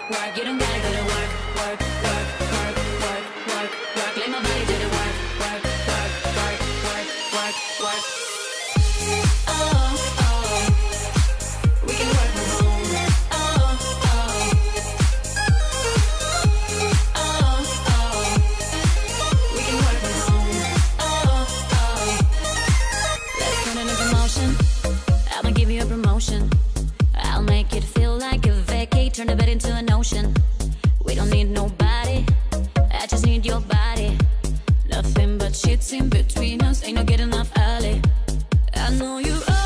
work. You don't gotta go to work, work, work, work, work, work, work. Let my body do the work, work, work, work, work, work, work. Oh, oh, we can work from home. Oh, oh, oh, oh, we can work from home. Oh, oh, let's put it into motion. I'ma give you a promotion. I'll make it feel like a vacate. Turn the bed into an ocean. We don't need nobody, I just need your body. Nothing but shit's in between us. Ain't no getting enough early. I know you are.